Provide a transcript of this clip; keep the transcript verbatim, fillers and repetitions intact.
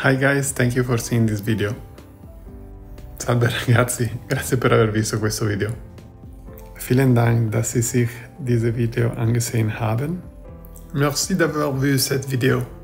Hi guys, thank you for seeing this video. Salve ragazzi, grazie per aver visto questo video. Vielen Dank, dass Sie sich diese Video angesehen haben. Merci d'avoir vu cette vidéo.